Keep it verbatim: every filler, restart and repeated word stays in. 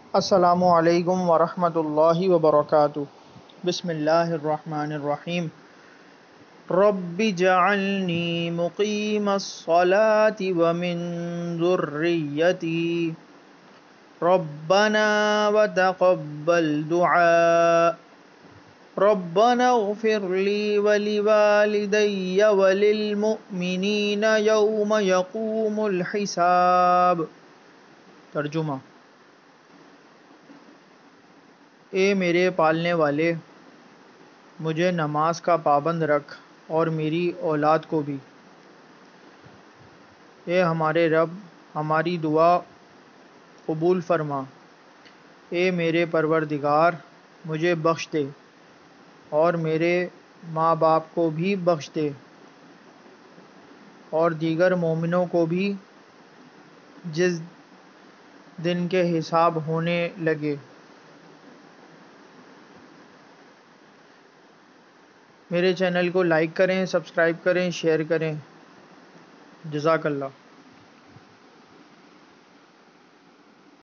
السلام علیکم ورحمۃ اللہ وبرکاتہ۔ بسم اللہ الرحمن الرحیم۔ رب اجعلنی مقیم الصلاة ومن ذریتی ربنا وتقبل دعاء ربنا اغفر لی ولوالدی وللمؤمنین یوم یقوم الحساب۔ ترجمہ: اے میرے پالنے والے، مجھے نماز کا پابند رکھ اور میری اولاد کو بھی۔ اے ہمارے رب، ہماری دعا قبول فرما۔ اے میرے پروردگار، مجھے بخش دے اور میرے ماں باپ کو بھی بخش دے اور دیگر مومنوں کو بھی جس دن کے حساب ہونے لگے۔ میرے چینل کو لائک کریں، سبسکرائب کریں، شیئر کریں۔ جزاک اللہ۔